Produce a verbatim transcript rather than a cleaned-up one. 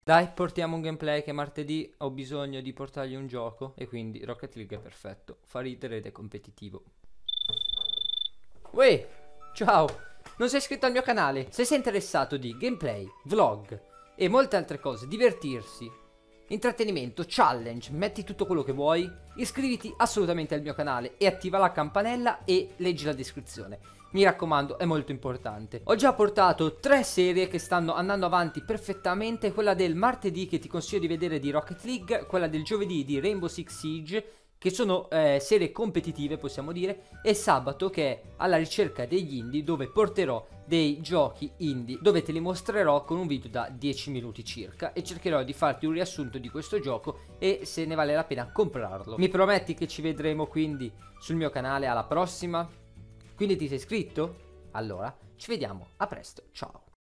Dai, portiamo un gameplay che martedì ho bisogno di portargli un gioco e quindi Rocket League è perfetto. Fa ridere ed è competitivo. Uè, ciao! Non sei iscritto al mio canale? Se sei interessato di gameplay, vlog e molte altre cose, divertirsi, intrattenimento, challenge, metti tutto quello che vuoi, iscriviti assolutamente al mio canale e attiva la campanella e leggi la descrizione. Mi raccomando, è molto importante. Ho già portato tre serie che stanno andando avanti perfettamente. Quella del martedì che ti consiglio di vedere di Rocket League, quella del giovedì di Rainbow Six Siege, che sono eh, serie competitive possiamo dire, e sabato che è alla ricerca degli indie, dove porterò dei giochi indie, dove te li mostrerò con un video da dieci minuti circa e cercherò di farti un riassunto di questo gioco e se ne vale la pena comprarlo. Mi prometti che ci vedremo quindi sul mio canale alla prossima? Quindi ti sei iscritto? Allora, ci vediamo, a presto, ciao!